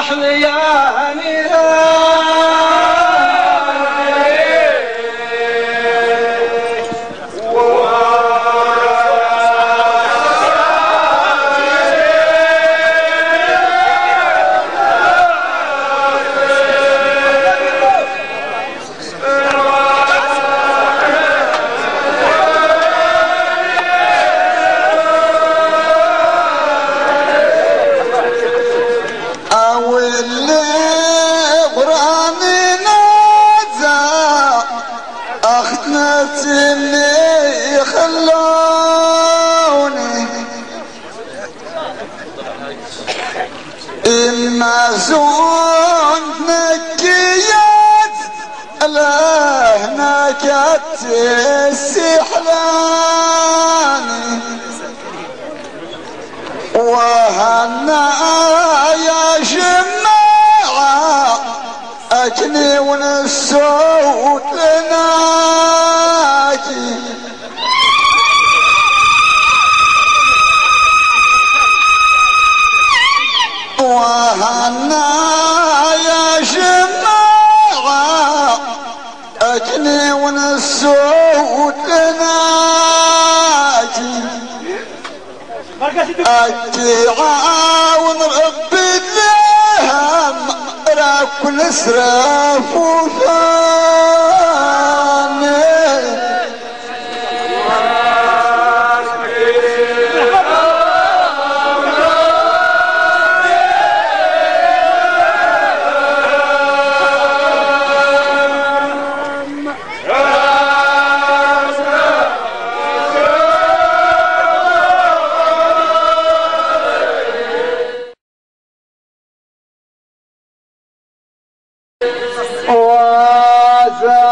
اللي خلوني المازون نكيت له نكت السحلاني وهنا يا جماعة أكني ونسوت لناكي وهنا يا جماعة أكني ونسوت لناكي أتعاون ربي الهم راك نسرف وفاني وزاد